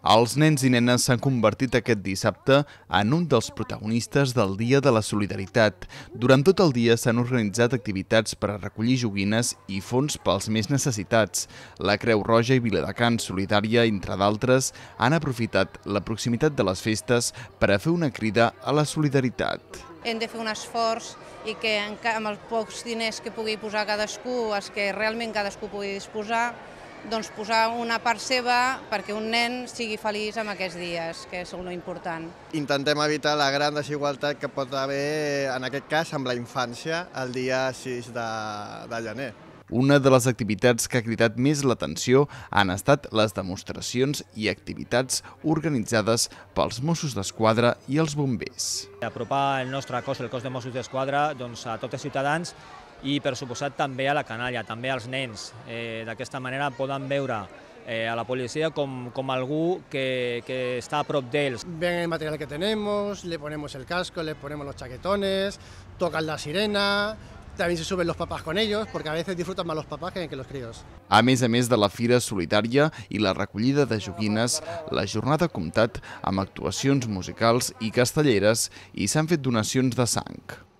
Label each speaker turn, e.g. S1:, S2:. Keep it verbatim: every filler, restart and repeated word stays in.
S1: Els nens i nenes s'han convertit aquest dissabte en un dels protagonistes del Dia de la Solidaritat. Durant tot el dia s'han organitzat activitats per a recollir joguines i fons pels més necessitats. La Creu Roja i Viladecans Solidària, entre d'altres, han aprofitat la proximitat de les festes per a fer una crida a la solidaritat.
S2: Hem de fer un esforç i que amb els pocs diners que pugui posar cadascú, els que realment cadascú pugui disposar, doncs posar una part seva perquè un nen sigui feliç amb aquests dies, que és el important.
S3: Intentem evitar la gran desigualtat que pot haver, en aquest cas, amb la infància, el dia sis de, de gener.
S1: Una de les activitats que ha cridat més l'atenció han estat les demostracions i activitats organitzades pels Mossos d'Esquadra i els bombers.
S4: Apropar el nostre cos, el cos de Mossos d'Esquadra, doncs, a tots els ciutadans i, per suposat, també a la canalla, també als nens. Eh, D'aquesta manera poden veure eh, a la policia com, com algú que, que està a prop d'ells.
S5: Ven el material que tenemos, le ponemos el casco, le ponemos los chaquetones, tocan la sirena. También se suben los papás con ellos, porque a veces disfrutan más los papás que, que los críos.
S1: A més a més de la Fira Solidària i la recollida de joguines, la jornada ha comptat amb actuacions musicals i castelleres i s'han fet donacions de sang.